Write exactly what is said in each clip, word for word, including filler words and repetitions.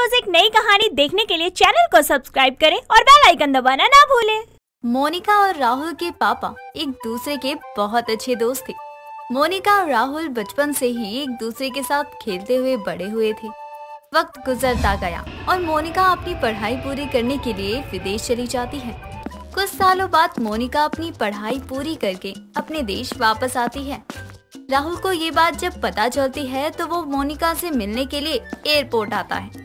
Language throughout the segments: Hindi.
रोज एक नई कहानी देखने के लिए चैनल को सब्सक्राइब करें और बेल आइकन दबाना ना भूलें। मोनिका और राहुल के पापा एक दूसरे के बहुत अच्छे दोस्त थे। मोनिका और राहुल बचपन से ही एक दूसरे के साथ खेलते हुए बड़े हुए थे। वक्त गुजरता गया और मोनिका अपनी पढ़ाई पूरी करने के लिए विदेश चली जाती है। कुछ सालों बाद मोनिका अपनी पढ़ाई पूरी करके अपने देश वापस आती है। राहुल को ये बात जब पता चलती है तो वो मोनिका से मिलने के लिए एयरपोर्ट आता है।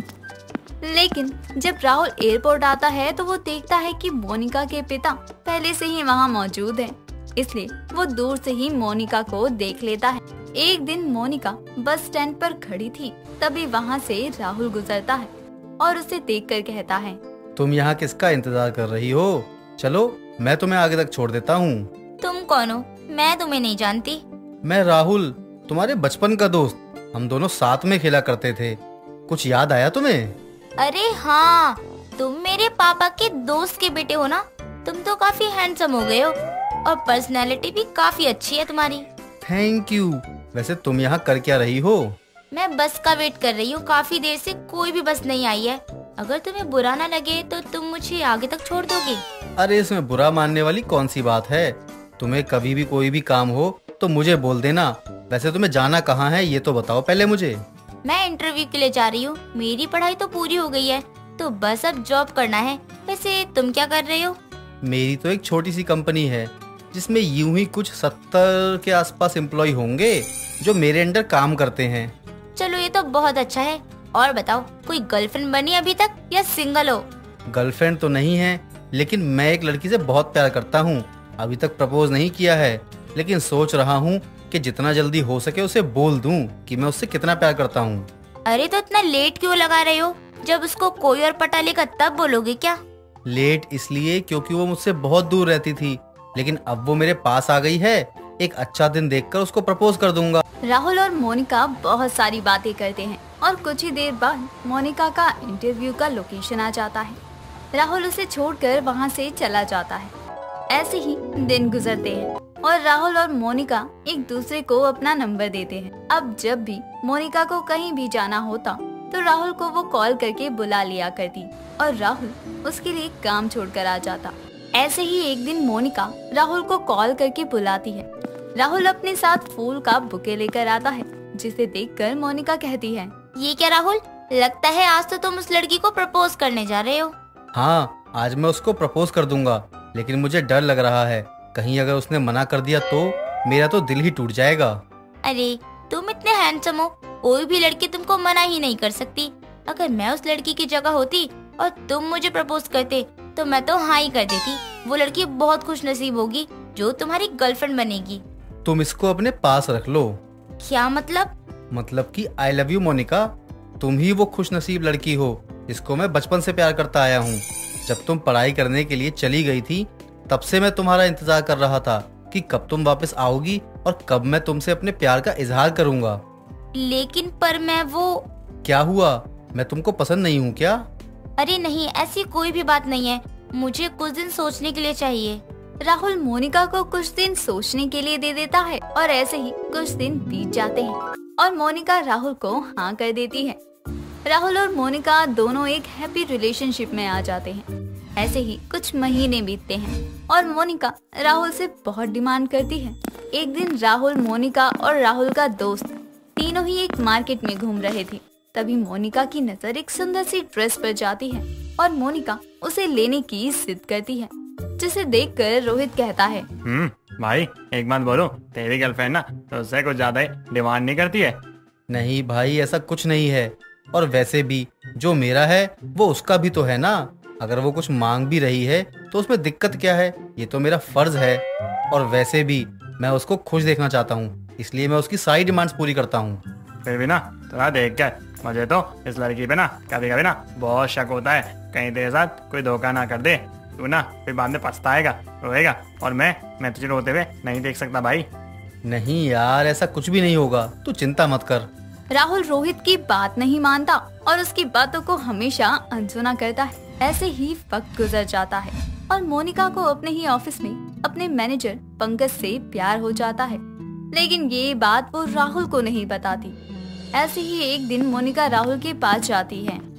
लेकिन जब राहुल एयरपोर्ट आता है तो वो देखता है कि मोनिका के पिता पहले से ही वहाँ मौजूद हैं। इसलिए वो दूर से ही मोनिका को देख लेता है। एक दिन मोनिका बस स्टैंड पर खड़ी थी, तभी वहाँ से राहुल गुजरता है और उसे देखकर कहता है, तुम यहाँ किसका इंतजार कर रही हो? चलो मैं तुम्हें आगे तक छोड़ देता हूँ। तुम कौन हो? मैं तुम्हें नहीं जानती। मैं राहुल, तुम्हारे बचपन का दोस्त। हम दोनों साथ में खेला करते थे। कुछ याद आया तुम्हें? अरे हाँ, तुम मेरे पापा के दोस्त के बेटे हो ना। तुम तो काफी हैंडसम हो गए हो और पर्सनैलिटी भी काफी अच्छी है तुम्हारी। Thank you. वैसे तुम यहाँ कर क्या रही हो? मैं बस का वेट कर रही हूँ। काफी देर से कोई भी बस नहीं आई है। अगर तुम्हें बुरा ना लगे तो तुम मुझे आगे तक छोड़ दोगे? अरे इसमें बुरा मानने वाली कौन सी बात है। तुम्हें कभी भी कोई भी काम हो तो मुझे बोल देना। वैसे तुम्हें जाना कहाँ है ये तो बताओ पहले मुझे। मैं इंटरव्यू के लिए जा रही हूँ। मेरी पढ़ाई तो पूरी हो गई है, तो बस अब जॉब करना है। वैसे तुम क्या कर रहे हो? मेरी तो एक छोटी सी कंपनी है जिसमें यूं ही कुछ सत्तर के आसपास एम्प्लॉय होंगे जो मेरे अंडर काम करते हैं। चलो ये तो बहुत अच्छा है। और बताओ, कोई गर्लफ्रेंड बनी अभी तक या सिंगल हो? गर्लफ्रेंड तो नहीं है, लेकिन मैं एक लड़की से बहुत प्यार करता हूँ। अभी तक प्रपोज नहीं किया है, लेकिन सोच रहा हूँ कि जितना जल्दी हो सके उसे बोल दूं कि मैं उससे कितना प्यार करता हूँ। अरे तो इतना लेट क्यों लगा रहे हो? जब उसको कोई और पटा लेगा तब बोलोगे क्या? लेट इसलिए क्योंकि वो मुझसे बहुत दूर रहती थी, लेकिन अब वो मेरे पास आ गई है। एक अच्छा दिन देखकर उसको प्रपोज कर दूंगा। राहुल और मोनिका बहुत सारी बातें करते हैं और कुछ ही देर बाद मोनिका का इंटरव्यू का लोकेशन आ जाता है। राहुल उसे छोड़कर वहाँ से चला जाता है। ऐसे ही दिन गुजरते हैं और राहुल और मोनिका एक दूसरे को अपना नंबर देते हैं। अब जब भी मोनिका को कहीं भी जाना होता तो राहुल को वो कॉल करके बुला लिया करती और राहुल उसके लिए काम छोड़कर आ जाता। ऐसे ही एक दिन मोनिका राहुल को कॉल करके बुलाती है। राहुल अपने साथ फूल का बुके लेकर आता है, जिसे देखकर मोनिका कहती है, ये क्या राहुल, लगता है आज तो तुम उस लड़की को प्रपोज करने जा रहे हो। हाँ, आज मैं उसको प्रपोज कर दूंगा, लेकिन मुझे डर लग रहा है कहीं अगर उसने मना कर दिया तो मेरा तो दिल ही टूट जाएगा। अरे तुम इतने हैंडसम हो, कोई भी लड़की तुमको मना ही नहीं कर सकती। अगर मैं उस लड़की की जगह होती और तुम मुझे प्रपोज करते तो मैं तो हाँ ही कर देती। वो लड़की बहुत खुश नसीब होगी जो तुम्हारी गर्लफ्रेंड बनेगी। तुम इसको अपने पास रख लो। क्या मतलब? मतलब कि आई लव यू मोनिका। तुम ही वो खुश नसीब लड़की हो जिसको मैं बचपन से प्यार करता आया हूँ। जब तुम पढ़ाई करने के लिए चली गई थी तब से मैं तुम्हारा इंतजार कर रहा था कि कब तुम वापस आओगी और कब मैं तुमसे अपने प्यार का इजहार करूंगा। लेकिन पर मैं वो... क्या हुआ? मैं तुमको पसंद नहीं हूँ क्या? अरे नहीं, ऐसी कोई भी बात नहीं है। मुझे कुछ दिन सोचने के लिए चाहिए। राहुल मोनिका को कुछ दिन सोचने के लिए दे देता है और ऐसे ही कुछ दिन बीत जाते हैं और मोनिका राहुल को हाँ कर देती है। राहुल और मोनिका दोनों एक हैप्पी रिलेशनशिप में आ जाते हैं। ऐसे ही कुछ महीने बीतते हैं और मोनिका राहुल से बहुत डिमांड करती है। एक दिन राहुल, मोनिका और राहुल का दोस्त तीनों ही एक मार्केट में घूम रहे थे। तभी मोनिका की नजर एक सुंदर सी ड्रेस पर जाती है और मोनिका उसे लेने की जिद करती है, जिसे देखकर रोहित कहता है, हम्म भाई एक बात बोलो, तेरी गर्लफ्रेंड ना तो उससे कुछ ज्यादा ही डिमांड नहीं करती है? नहीं भाई, ऐसा कुछ नहीं है। और वैसे भी जो मेरा है वो उसका भी तो है ना। अगर वो कुछ मांग भी रही है तो उसमें दिक्कत क्या है? ये तो मेरा फर्ज है। और वैसे भी मैं उसको खुश देखना चाहता हूँ, इसलिए मैं उसकी सारी डिमांड्स पूरी करता हूँ। फिर भी ना थोड़ा देख कर मुझे तो इस लड़की पे ना कभी कभी ना बहुत शक होता है। कहीं तेरे साथ कोई धोखा ना कर दे। तू ना फिर बाद में पछताएगा, रोएगा, और मैं मैं तुझे रोते हुए नहीं देख सकता भाई। नहीं यार, ऐसा कुछ भी नहीं होगा, तू चिंता मत कर। राहुल रोहित की बात नहीं मानता और उसकी बातों को हमेशा अनसुना करता है। ऐसे ही वक्त गुजर जाता है और मोनिका को अपने ही ऑफिस में अपने मैनेजर पंकज से प्यार हो जाता है, लेकिन ये बात वो राहुल को नहीं बताती। ऐसे ही एक दिन मोनिका राहुल के पास जाती है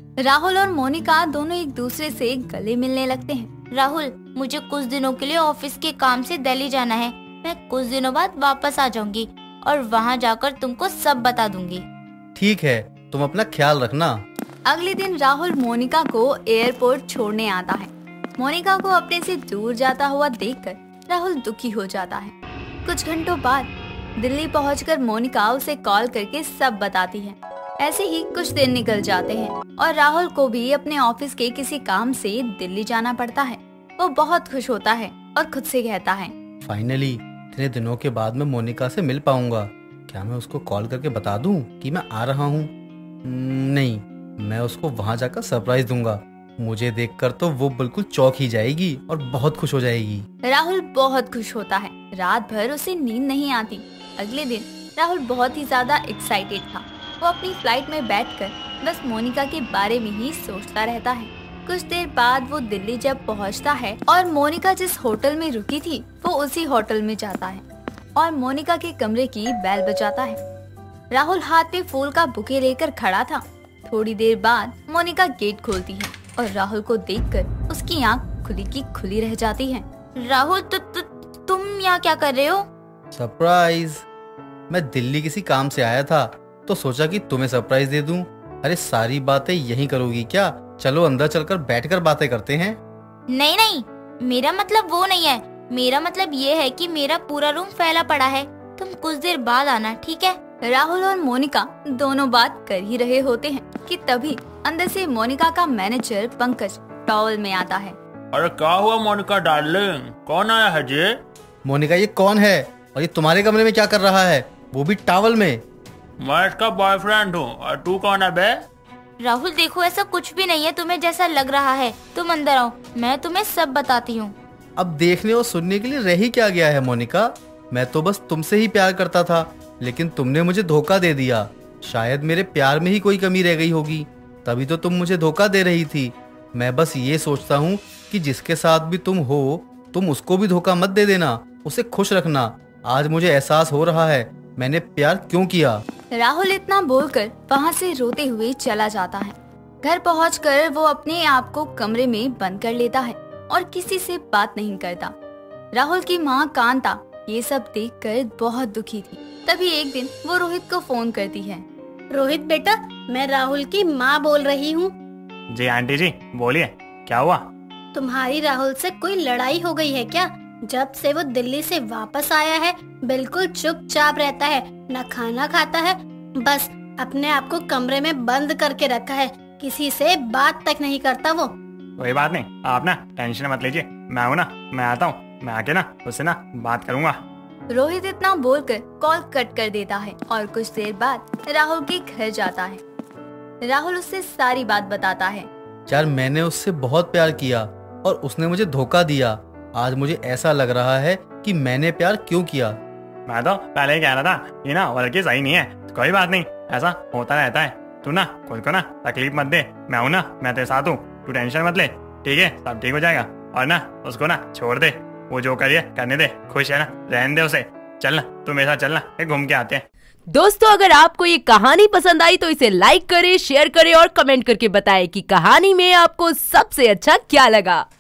राहुल और मोनिका दोनों एक दूसरे से गले मिलने लगते हैं। राहुल, मुझे कुछ दिनों के लिए ऑफिस के काम से दिल्ली जाना है। मैं कुछ दिनों बाद वापस आ जाऊंगी और वहाँ जाकर तुमको सब बता दूंगी। ठीक है, तुम अपना ख्याल रखना। अगले दिन राहुल मोनिका को एयरपोर्ट छोड़ने आता है। मोनिका को अपने से दूर जाता हुआ देखकर राहुल दुखी हो जाता है। कुछ घंटों बाद दिल्ली पहुंचकर मोनिका उसे कॉल करके सब बताती है। ऐसे ही कुछ दिन निकल जाते हैं और राहुल को भी अपने ऑफिस के किसी काम से दिल्ली जाना पड़ता है। वो बहुत खुश होता है और खुद से कहता है, फाइनली इतने दिनों के बाद मैं मोनिका से मिल पाऊंगा। क्या मैं उसको कॉल करके बता दूं कि मैं आ रहा हूँ? नहीं, मैं उसको वहाँ जाकर सरप्राइज दूंगा। मुझे देखकर तो वो बिल्कुल चौंक ही जाएगी और बहुत खुश हो जाएगी। राहुल बहुत खुश होता है। रात भर उसे नींद नहीं आती। अगले दिन राहुल बहुत ही ज्यादा एक्साइटेड था। वो अपनी फ्लाइट में बैठकर बस मोनिका के बारे में ही सोचता रहता है। कुछ देर बाद वो दिल्ली जब पहुंचता है और मोनिका जिस होटल में रुकी थी वो उसी होटल में जाता है और मोनिका के कमरे की बेल बजाता है। राहुल हाथ में फूल का बुके लेकर खड़ा था। थोड़ी देर बाद मोनिका गेट खोलती है और राहुल को देखकर उसकी आंख खुली की खुली रह जाती है। राहुल, तु, तु, तुम यहाँ क्या कर रहे हो? सरप्राइज। मैं दिल्ली किसी काम से आया था तो सोचा कि तुम्हें सरप्राइज दे दूं। अरे सारी बातें यहीं करोगी क्या? चलो अंदर चलकर बैठकर बातें करते हैं। नहीं नहीं, मेरा मतलब वो नहीं है। मेरा मतलब ये है कि मेरा पूरा रूम फैला पड़ा है। तुम कुछ देर बाद आना, ठीक है? राहुल और मोनिका दोनों बात कर ही रहे होते हैं कि तभी अंदर से मोनिका का मैनेजर पंकज टॉवल में आता है। अरे क्या हुआ मोनिका डार्लिंग, कौन आया है जी? मोनिका, ये कौन है और ये तुम्हारे कमरे में क्या कर रहा है, वो भी टॉवल में? मैं इसका बॉयफ्रेंड हूँ। और तू कौन है बे? राहुल देखो, ऐसा कुछ भी नहीं है। तुम्हें जैसा लग रहा है। तुम अंदर आओ, मैं तुम्हें सब बताती हूँ। अब देखने और सुनने के लिए रह ही क्या गया है मोनिका? मैं तो बस तुमसे ही प्यार करता था, लेकिन तुमने मुझे धोखा दे दिया। शायद मेरे प्यार में ही कोई कमी रह गई होगी, तभी तो तुम मुझे धोखा दे रही थी। मैं बस ये सोचता हूँ कि जिसके साथ भी तुम हो तुम उसको भी धोखा मत दे देना, उसे खुश रखना। आज मुझे एहसास हो रहा है मैंने प्यार क्यों किया। राहुल इतना बोलकर वहाँ से रोते हुए चला जाता है। घर पहुंचकर वो अपने आप को कमरे में बंद कर लेता है और किसी से बात नहीं करता। राहुल की माँ कांता ये सब देखकर बहुत दुखी थी। तभी एक दिन वो रोहित को फोन करती है। रोहित बेटा, मैं राहुल की माँ बोल रही हूँ। जी आंटी जी, बोलिए, क्या हुआ? तुम्हारी राहुल से कोई लड़ाई हो गई है क्या? जब से वो दिल्ली से वापस आया है बिल्कुल चुपचाप रहता है, न खाना खाता है, बस अपने आप को कमरे में बंद करके रखा है। किसी से बात तक नहीं करता वो। कोई बात नहीं, आप ना टेंशन मत लीजिए। मैं हूँ ना, मैं आता हूँ। मैं आके ना उससे ना बात करूँगा। रोहित इतना बोलकर कॉल कट कर देता है और कुछ देर बाद राहुल के घर जाता है। राहुल उससे सारी बात बताता है। यार, मैंने उससे बहुत प्यार किया और उसने मुझे धोखा दिया। आज मुझे ऐसा लग रहा है कि मैंने प्यार क्यों किया। मैं तो पहले ही कह रहा था ये ना वो लड़की सही नहीं है। तो कोई बात नहीं, ऐसा होता रहता है। तू ना खुद को ना तकलीफ मत दे। मैं हूँ ना, मैं तेरे साथ हूँ। तू टेंशन मत ले, ठीक है? सब ठीक हो जाएगा। और ना उसको ना छोड़ दे, वो जो करिए करने दे। खुश है ना, रहने दे उसे। चल ना, तू मेरे साथ चलना, घूम के आते हैं। दोस्तों, अगर आपको ये कहानी पसंद आई तो इसे लाइक करें, शेयर करें और कमेंट करके बताएं कि कहानी में आपको सबसे अच्छा क्या लगा।